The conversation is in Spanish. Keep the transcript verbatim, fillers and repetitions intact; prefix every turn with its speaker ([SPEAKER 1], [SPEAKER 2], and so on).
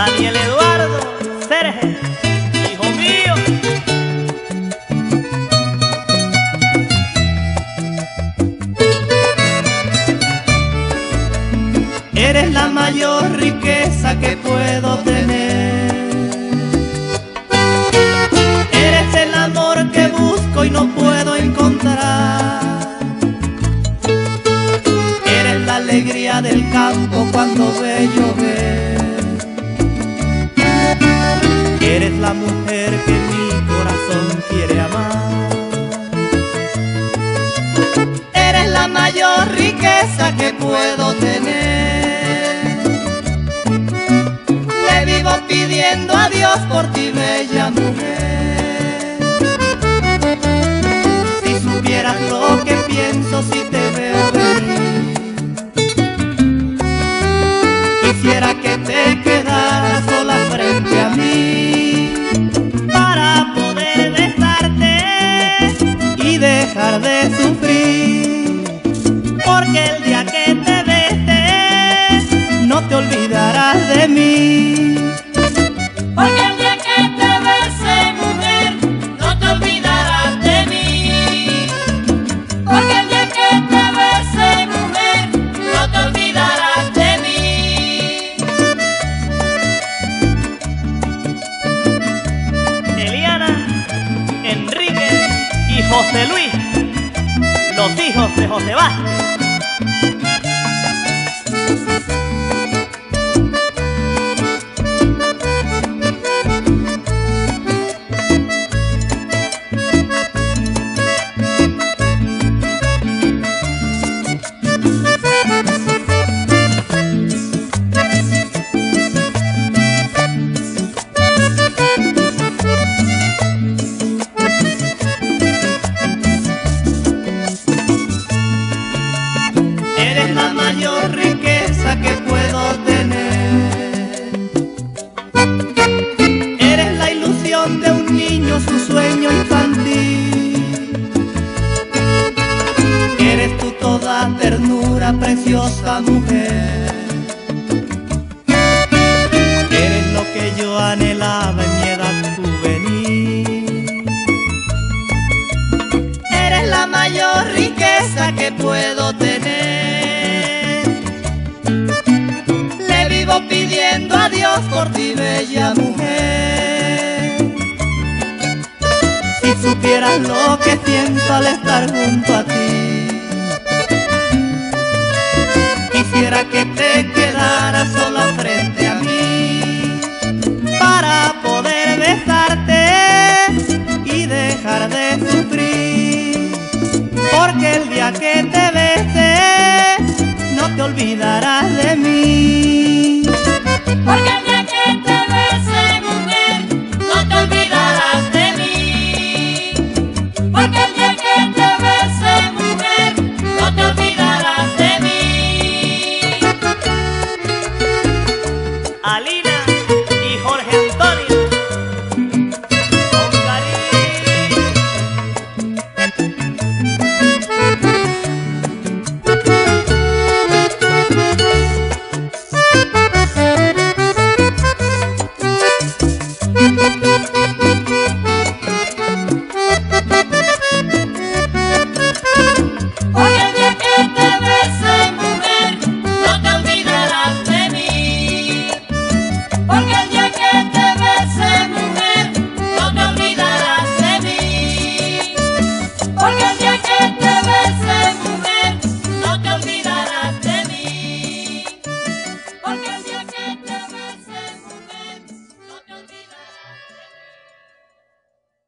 [SPEAKER 1] Daniel Eduardo Serge, hijo mío.
[SPEAKER 2] Eres la mayor riqueza que puedo tener. Eres el amor que busco y no puedo encontrar. Eres la alegría del campo cuando ve llover. Eres la mujer que mi corazón quiere amar. Eres la mayor riqueza que puedo tener. Le vivo pidiendo a Dios por ti, bella mujer. Si supieras lo que pienso si te veo venir, quisiera que te quedaras sola frente a mí para poder besarte y dejar de sufrir. Porque el día que te bese no te olvidarás de mí.
[SPEAKER 3] Porque el día que te bese, mujer, no te olvidarás de mí. Porque el día que te bese, mujer, no te olvidarás de mí.
[SPEAKER 1] Eliana, Enrique y José Luis, los hijos de José Vázquez.
[SPEAKER 2] Eres la mayor riqueza que puedo tener. Eres la ilusión de un niño, su sueño infantil. Eres tú toda ternura, preciosa mujer. Eres lo que yo anhelaba en mi edad juvenil. Eres la mayor riqueza que puedo tener. Le vivo pidiendo a Dios por ti, bella mujer. Si supieras lo que siento al estar junto a ti, quisiera que te quedaras sola frente a mí para poder besarte y dejar de sufrir. Porque el día que te bese no te olvidarás